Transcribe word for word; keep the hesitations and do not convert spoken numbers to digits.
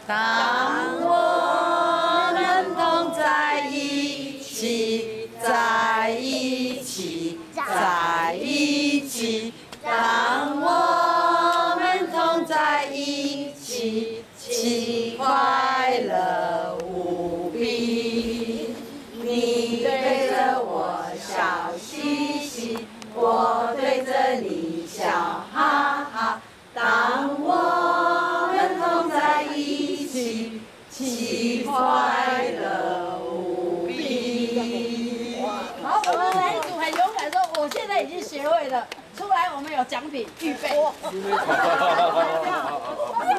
当我们同在一起，在一起，在一起。当我们同在一起，其快乐无比。你对着我笑嘻嘻，我对着你笑哈哈。当我们同在一起，其快乐无比。 好，我们来一组很勇敢说，我现在已经学会了。出来，我们有奖品预备。